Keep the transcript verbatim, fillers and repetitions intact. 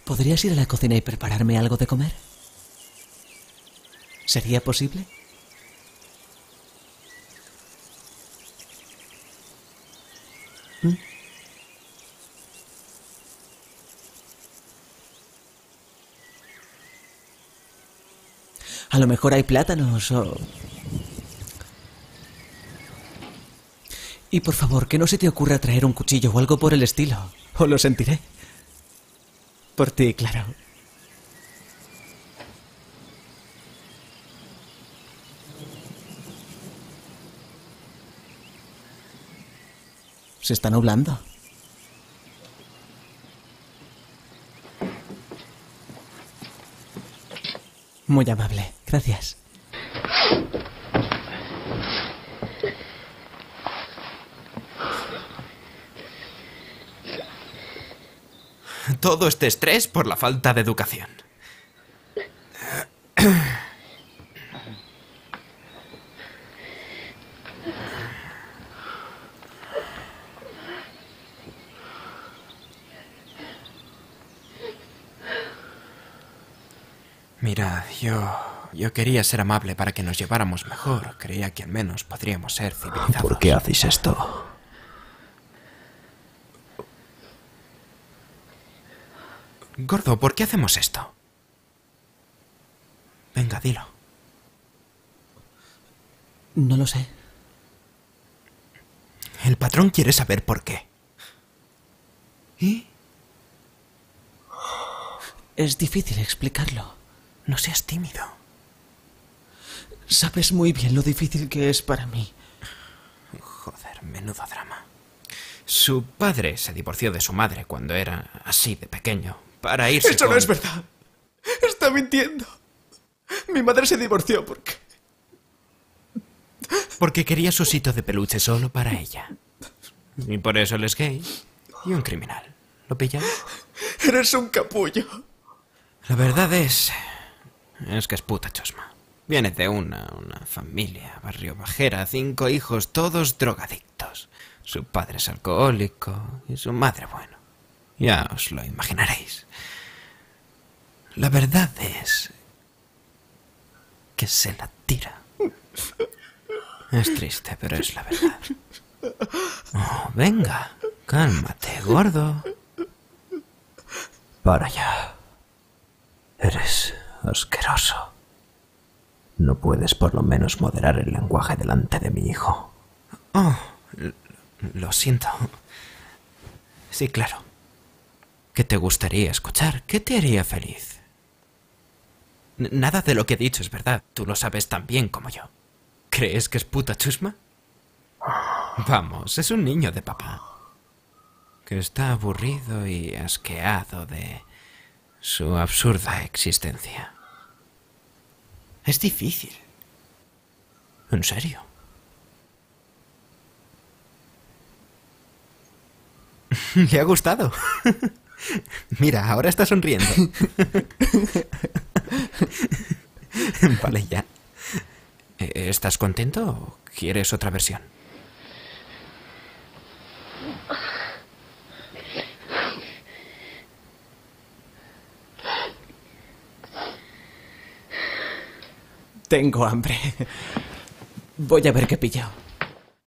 ¿Podrías ir a la cocina y prepararme algo de comer? ¿Sería posible? ¿Mm? A lo mejor hay plátanos o... Y por favor, que no se te ocurra traer un cuchillo o algo por el estilo. O lo sentiré. Por ti, claro. Se está nublando. Muy amable, gracias. Todo este estrés por la falta de educación. Mirad, yo... Yo quería ser amable para que nos lleváramos mejor. Creía que al menos podríamos ser civilizados. ¿Por qué hacéis esto? Gordo, ¿por qué hacemos esto? Venga, dilo. No lo sé. El patrón quiere saber por qué. ¿Y? Es difícil explicarlo. No seas tímido. Sabes muy bien lo difícil que es para mí. Joder, menudo drama. Su padre se divorció de su madre cuando era así de pequeño. Para irse Eso con... no es verdad. Está mintiendo. Mi madre se divorció porque... Porque quería su osito de peluche solo para ella. Y por eso él es gay y un criminal. ¿Lo pillas? Eres un capullo. La verdad es... Es que es puta chosma. Viene de una, una familia, barrio bajera, cinco hijos, todos drogadictos. Su padre es alcohólico y su madre, bueno, ya os lo imaginaréis. La verdad es que se la tira. Es triste, pero es la verdad. Oh, venga, cálmate, gordo. Para ya. Eres asqueroso. No puedes por lo menos moderar el lenguaje delante de mi hijo. Oh, lo siento. Sí, claro. ¿Qué te gustaría escuchar? ¿Qué te haría feliz? N- Nada de lo que he dicho es verdad. Tú lo sabes tan bien como yo. ¿Crees que es puta chusma? Vamos, es un niño de papá. Que está aburrido y asqueado de su absurda existencia. Es difícil. En serio. Le ha gustado. Mira, ahora está sonriendo. Vale, ya. ¿Estás contento o quieres otra versión? Tengo hambre. Voy a ver qué pillo.